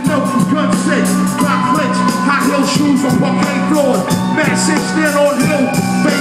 know from gun safe. Rock clicks, high heel shoes on parquet floors. Mad shit stand on hill.